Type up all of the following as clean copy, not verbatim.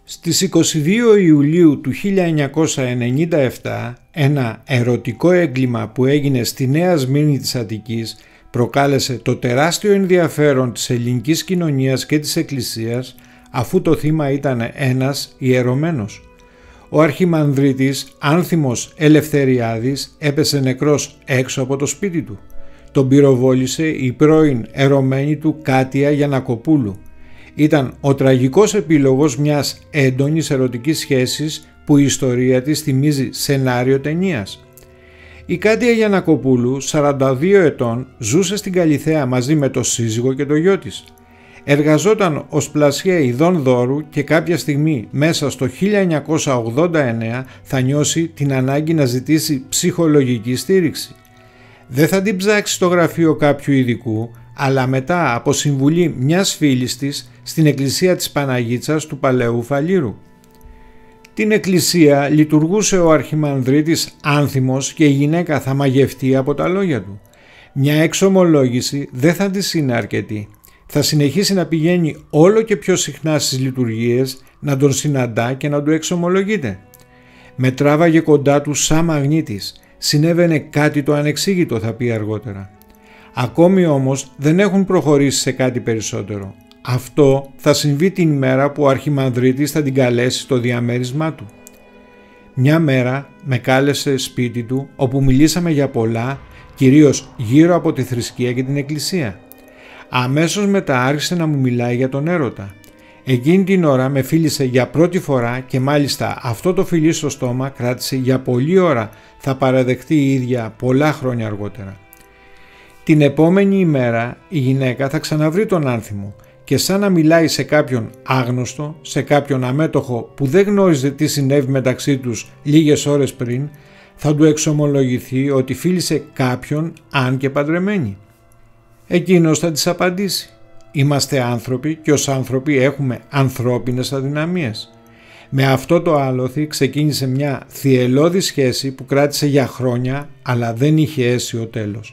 Στις 22 Ιουλίου του 1997, ένα ερωτικό έγκλημα που έγινε στη Νέα Σμύρνη της Αττικής προκάλεσε το τεράστιο ενδιαφέρον της ελληνικής κοινωνίας και της Εκκλησίας, αφού το θύμα ήταν ένας ιερωμένος. Ο Αρχιμανδρίτης Άνθιμος Ελευθεριάδης έπεσε νεκρός έξω από το σπίτι του. Τον πυροβόλησε η πρώην ερωμένη του Κάτια Γιαννακοπούλου. Ήταν ο τραγικός επίλογος μιας έντονης ερωτικής σχέσης που η ιστορία της θυμίζει σενάριο ταινίας. Η Κάτια Γιαννακοπούλου, 42 ετών, ζούσε στην Καλιθέα μαζί με το σύζυγο και το γιο της. Εργαζόταν ως πλασιέ ειδών δώρου και κάποια στιγμή μέσα στο 1989 θα νιώσει την ανάγκη να ζητήσει ψυχολογική στήριξη. Δεν θα την ψάξει στο γραφείο κάποιου ειδικού, αλλά μετά από συμβουλή μιας φίλης της στην εκκλησία της Παναγίτσας του Παλαιού Φαλήρου. Την εκκλησία λειτουργούσε ο Αρχιμανδρίτης Άνθιμος και η γυναίκα θα μαγευτεί από τα λόγια του. Μια εξομολόγηση δεν θα της είναι αρκετή. Θα συνεχίσει να πηγαίνει όλο και πιο συχνά στις λειτουργίες, να τον συναντά και να του εξομολογείται. Με τράβαγε κοντά του σαν μαγνήτης. Συνέβαινε κάτι το ανεξήγητο, θα πει αργότερα. Ακόμη όμως δεν έχουν προχωρήσει σε κάτι περισσότερο. Αυτό θα συμβεί την ημέρα που ο Αρχιμανδρίτης θα την καλέσει στο διαμέρισμά του. Μια μέρα με κάλεσε σπίτι του, όπου μιλήσαμε για πολλά, κυρίως γύρω από τη θρησκεία και την εκκλησία. Αμέσως μετά άρχισε να μου μιλάει για τον έρωτα. Εκείνη την ώρα με φίλησε για πρώτη φορά και μάλιστα αυτό το φιλί στο στόμα κράτησε για πολλή ώρα, θα παραδεχτεί η ίδια πολλά χρόνια αργότερα. Την επόμενη ημέρα η γυναίκα θα ξαναβρει τον Άνθιμο και σαν να μιλάει σε κάποιον άγνωστο, σε κάποιον αμέτωχο που δεν γνώριζε τι συνέβη μεταξύ τους λίγες ώρες πριν, θα του εξομολογηθεί ότι φίλησε κάποιον αν και παντρεμένη. Εκείνος θα της απαντήσει: είμαστε άνθρωποι και ως άνθρωποι έχουμε ανθρώπινες αδυναμίες. Με αυτό το άλοθη ξεκίνησε μια θυελλώδη σχέση που κράτησε για χρόνια, αλλά δεν είχε αίσιο τέλος.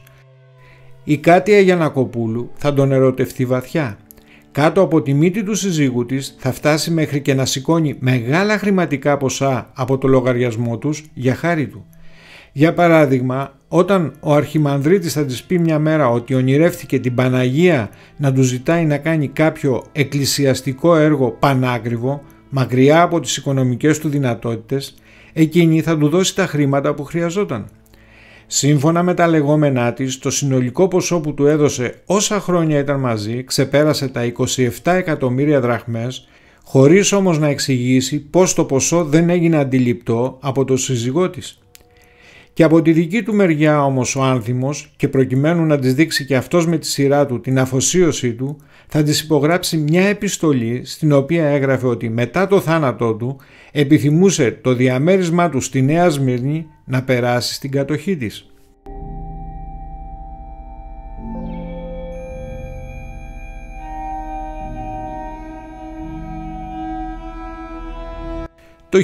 Η Κάτια Γιαννακοπούλου θα τον ερωτευτεί βαθιά. Κάτω από τη μύτη του συζύγου της θα φτάσει μέχρι και να σηκώνει μεγάλα χρηματικά ποσά από το λογαριασμό τους για χάρη του. Για παράδειγμα, όταν ο Αρχιμανδρίτης θα της πει μια μέρα ότι ονειρεύτηκε την Παναγία να του ζητάει να κάνει κάποιο εκκλησιαστικό έργο πανάκριβο, μακριά από τις οικονομικές του δυνατότητες, εκείνη θα του δώσει τα χρήματα που χρειαζόταν. Σύμφωνα με τα λεγόμενά της, το συνολικό ποσό που του έδωσε όσα χρόνια ήταν μαζί ξεπέρασε τα 27 εκατομμύρια δραχμές, χωρίς όμως να εξηγήσει πως το ποσό δεν έγινε αντιληπτό από τον σύζυγό της. Και από τη δική του μεριά όμως ο Άνθιμος, και προκειμένου να της δείξει και αυτός με τη σειρά του την αφοσίωσή του, θα της υπογράψει μια επιστολή στην οποία έγραφε ότι μετά το θάνατό του επιθυμούσε το διαμέρισμά του στη Νέα Σμύρνη να περάσει στην κατοχή της. Το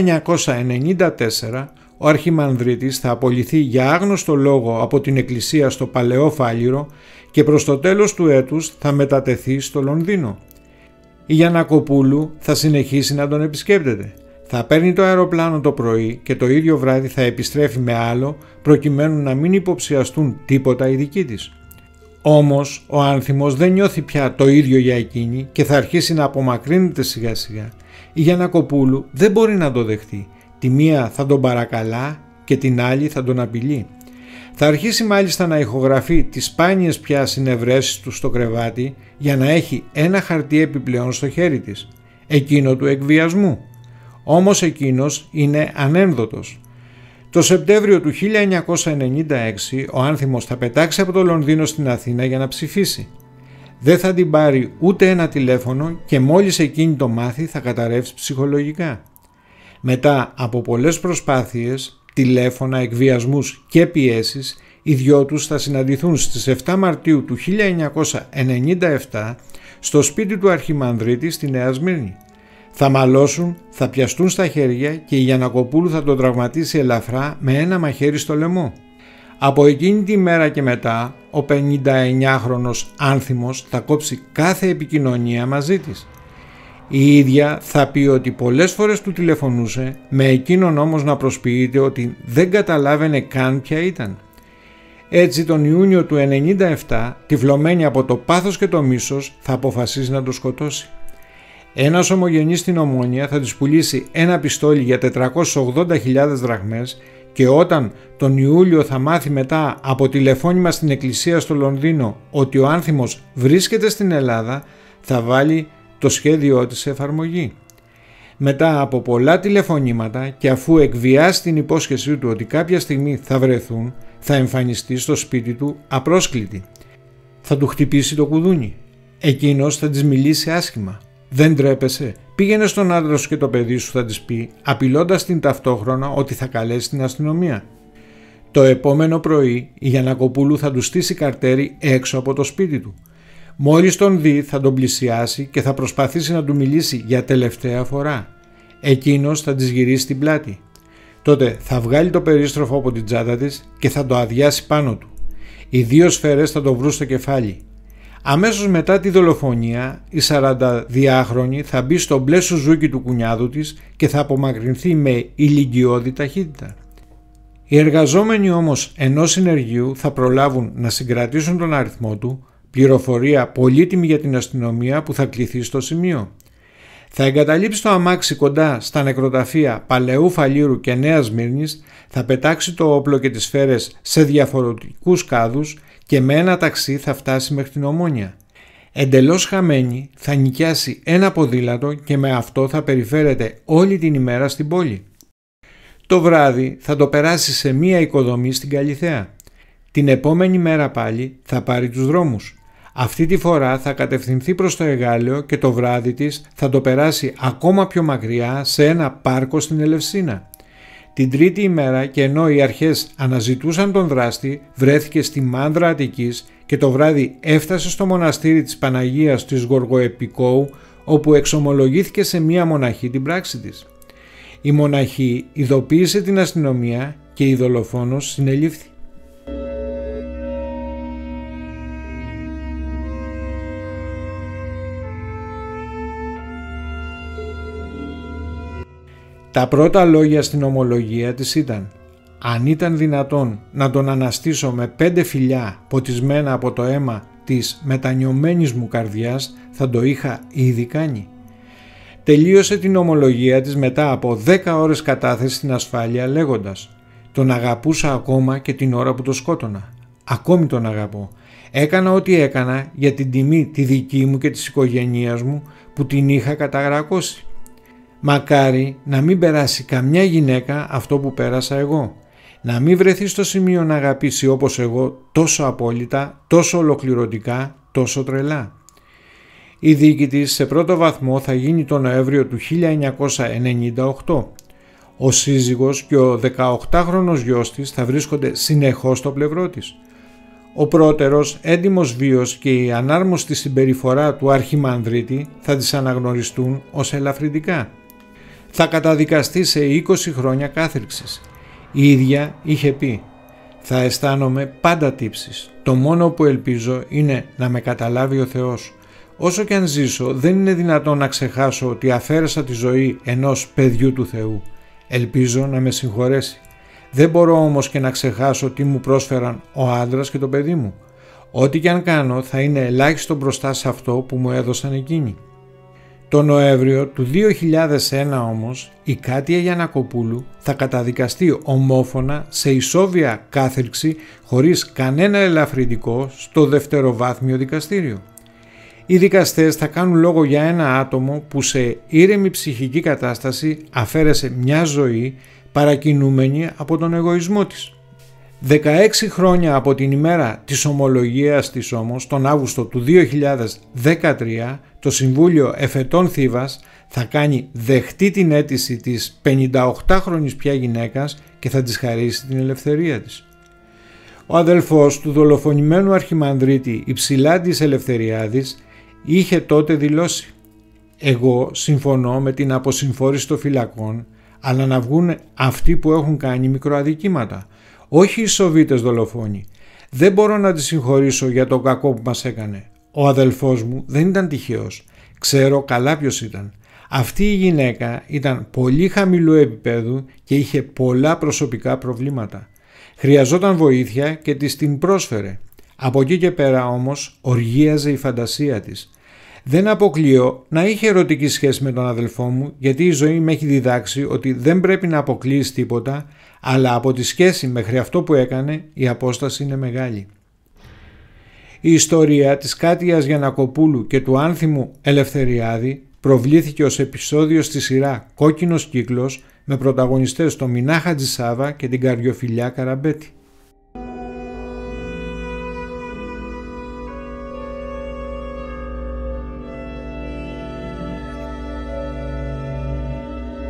1994 ο Αρχιμανδρίτης θα απολυθεί για άγνωστο λόγο από την εκκλησία στο Παλαιό Φάληρο και προς το τέλος του έτους θα μετατεθεί στο Λονδίνο. Η Γιαννακοπούλου θα συνεχίσει να τον επισκέπτεται. Θα παίρνει το αεροπλάνο το πρωί και το ίδιο βράδυ θα επιστρέφει με άλλο, προκειμένου να μην υποψιαστούν τίποτα οι δικοί της. Όμως ο Άνθιμος δεν νιώθει πια το ίδιο για εκείνη και θα αρχίσει να απομακρύνεται σιγά σιγά. Η Γιαννακοπούλου δεν μπορεί να το δεχτεί. Τη μία θα τον παρακαλά και την άλλη θα τον απειλεί. Θα αρχίσει μάλιστα να ηχογραφεί τις σπάνιες πια συνευρέσεις του στο κρεβάτι για να έχει ένα χαρτί επιπλέον στο χέρι της, εκείνο του εκβιασμού. Όμως εκείνος είναι ανένδοτος. Το Σεπτέμβριο του 1996 ο Άνθιμος θα πετάξει από το Λονδίνο στην Αθήνα για να ψηφίσει. Δεν θα την πάρει ούτε ένα τηλέφωνο και μόλις εκείνη το μάθει θα καταρρεύσει ψυχολογικά. Μετά από πολλές προσπάθειες, τηλέφωνα, εκβιασμούς και πιέσεις, οι δυο τους θα συναντηθούν στις 7 Μαρτίου του 1997 στο σπίτι του Αρχιμανδρίτη στη Νέα Σμύρνη. Θα μαλώσουν, θα πιαστούν στα χέρια και η Γιαννακοπούλου θα τον τραυματίσει ελαφρά με ένα μαχαίρι στο λαιμό. Από εκείνη τη μέρα και μετά, ο 59χρονος Άνθιμος θα κόψει κάθε επικοινωνία μαζί της. Η ίδια θα πει ότι πολλές φορές του τηλεφωνούσε, με εκείνον όμως να προσποιείται ότι δεν καταλάβαινε καν ποια ήταν. Έτσι τον Ιούνιο του 1997, τυφλωμένη από το πάθος και το μίσος, θα αποφασίσει να το σκοτώσει. Ένας ομογενής στην Ομόνια θα της πουλήσει ένα πιστόλι για 480.000 δραχμές και όταν τον Ιούλιο θα μάθει μετά από τηλεφώνημα στην εκκλησία στο Λονδίνο ότι ο άνθιμος βρίσκεται στην Ελλάδα, θα βάλει το σχέδιό της σε εφαρμογή. Μετά από πολλά τηλεφωνήματα και αφού εκβιάσει την υπόσχεσή του ότι κάποια στιγμή θα βρεθούν, θα εμφανιστεί στο σπίτι του απρόσκλητη. Θα του χτυπήσει το κουδούνι. Εκείνος θα της μιλήσει άσχημα. «Δεν τρέπεσαι, πήγαινε στον άντρα σου και το παιδί σου», θα της πει, απειλώντας την ταυτόχρονα ότι θα καλέσει την αστυνομία. Το επόμενο πρωί η Γιαννακοπούλου θα του στήσει καρτέρι έξω από το σπίτι του. Μόλις τον δει θα τον πλησιάσει και θα προσπαθήσει να του μιλήσει για τελευταία φορά. Εκείνος θα της γυρίσει την πλάτη. Τότε θα βγάλει το περίστροφο από την τσάντα της και θα το αδειάσει πάνω του. Οι δύο σφαίρες θα το βρουν στο κεφάλι. Αμέσως μετά τη δολοφονία, η 42χρονη θα μπει στο μπλε σουζούκι του κουνιάδου της και θα απομακρυνθεί με ηλικιώδη ταχύτητα. Οι εργαζόμενοι όμως ενός συνεργείου θα προλάβουν να συγκρατήσουν τον αριθμό του, πληροφορία πολύτιμη για την αστυνομία που θα κληθεί στο σημείο. Θα εγκαταλείψει το αμάξι κοντά στα νεκροταφεία Παλαιού Φαλήρου και Νέας Σμύρνης, θα πετάξει το όπλο και τις σφαίρες σε διαφορετικούς κάδους και με ένα ταξί θα φτάσει μέχρι την Ομόνια. Εντελώς χαμένη θα νοικιάσει ένα ποδήλατο και με αυτό θα περιφέρεται όλη την ημέρα στην πόλη. Το βράδυ θα το περάσει σε μία οικοδομή στην Καλιθέα. Την επόμενη μέρα πάλι θα πάρει τους δρόμους. Αυτή τη φορά θα κατευθυνθεί προς το Εγάλεο και το βράδυ της θα το περάσει ακόμα πιο μακριά σε ένα πάρκο στην Ελευσίνα. Την τρίτη ημέρα και ενώ οι αρχές αναζητούσαν τον δράστη, βρέθηκε στη Μάνδρα Αττικής και το βράδυ έφτασε στο μοναστήρι της Παναγίας της Γοργοεπικόου, όπου εξομολογήθηκε σε μία μοναχή την πράξη της. Η μοναχή ειδοποίησε την αστυνομία και η δολοφόνος συνελήφθη. Τα πρώτα λόγια στην ομολογία της ήταν «Αν ήταν δυνατόν να τον αναστήσω με 5 φιλιά ποτισμένα από το αίμα της μετανιωμένης μου καρδιάς, θα το είχα ήδη κάνει». Τελείωσε την ομολογία της μετά από 10 ώρες κατάθεση στην ασφάλεια λέγοντας «Τον αγαπούσα ακόμα και την ώρα που το σκότωνα. Ακόμη τον αγαπώ. Έκανα ό,τι έκανα για την τιμή τη δική μου και της οικογένειας μου που την είχα καταγρακώσει. Μακάρι να μην περάσει καμιά γυναίκα αυτό που πέρασα εγώ. Να μην βρεθεί στο σημείο να αγαπήσει όπως εγώ τόσο απόλυτα, τόσο ολοκληρωτικά, τόσο τρελά». Η δίκη της σε πρώτο βαθμό θα γίνει τον Νοέμβριο του 1998. Ο σύζυγος και ο 18χρονος γιος της θα βρίσκονται συνεχώς στο πλευρό της. Ο πρώτερος έντιμος βίος και η ανάρμοστη συμπεριφορά του αρχιμανδρίτη θα τις αναγνωριστούν ως ελαφρυντικά. Θα καταδικαστεί σε 20 χρόνια κάθριξης. Η ίδια είχε πει «Θα αισθάνομαι πάντα τύψεις. Το μόνο που ελπίζω είναι να με καταλάβει ο Θεός. Όσο και αν ζήσω δεν είναι δυνατόν να ξεχάσω ότι αφαίρεσα τη ζωή ενός παιδιού του Θεού. Ελπίζω να με συγχωρέσει. Δεν μπορώ όμως και να ξεχάσω τι μου πρόσφεραν ο άντρας και το παιδί μου. Ό,τι και αν κάνω θα είναι ελάχιστο μπροστά σε αυτό που μου έδωσαν εκείνοι». Το Νοέμβριο του 2001 όμως η Κάτια Γιαννακοπούλου θα καταδικαστεί ομόφωνα σε ισόβια κάθριξη χωρίς κανένα ελαφρυντικό στο δευτεροβάθμιο δικαστήριο. Οι δικαστές θα κάνουν λόγο για ένα άτομο που σε ήρεμη ψυχική κατάσταση αφαίρεσε μια ζωή παρακινούμενη από τον εγωισμό της. 16 χρόνια από την ημέρα της ομολογίας της όμως, τον Αύγουστο του 2013, το Συμβούλιο Εφετών Θήβας θα κάνει δεχτή την αίτηση της 58χρονης πια γυναίκας και θα της χαρίσει την ελευθερία της. Ο αδελφός του δολοφονημένου αρχιμανδρίτη Υψηλάντης Ελευθεριάδης είχε τότε δηλώσει «Εγώ συμφωνώ με την αποσυμφόρηση των φυλακών, αλλά να βγουν αυτοί που έχουν κάνει μικροαδικήματα, όχι οι Σοβίτες δολοφόνοι. Δεν μπορώ να τη συγχωρήσω για το κακό που μας έκανε. Ο αδελφός μου δεν ήταν τυχαίος. Ξέρω καλά ποιος ήταν. Αυτή η γυναίκα ήταν πολύ χαμηλού επίπεδου και είχε πολλά προσωπικά προβλήματα. Χρειαζόταν βοήθεια και της την πρόσφερε. Από εκεί και πέρα όμως οργίαζε η φαντασία της. Δεν αποκλείω να είχε ερωτική σχέση με τον αδελφό μου, γιατί η ζωή με έχει διδάξει ότι δεν πρέπει να αποκλείεις τίποτα, αλλά από τη σχέση μέχρι αυτό που έκανε η απόσταση είναι μεγάλη. Η ιστορία της Κάτιας Γιαννακοπούλου και του άνθιμου Ελευθεριάδη προβλήθηκε ως επεισόδιο στη σειρά «Κόκκινος κύκλος» με πρωταγωνιστές τον Μινά Χατζησάβα και την Καριοφιλιά Καραμπέτη.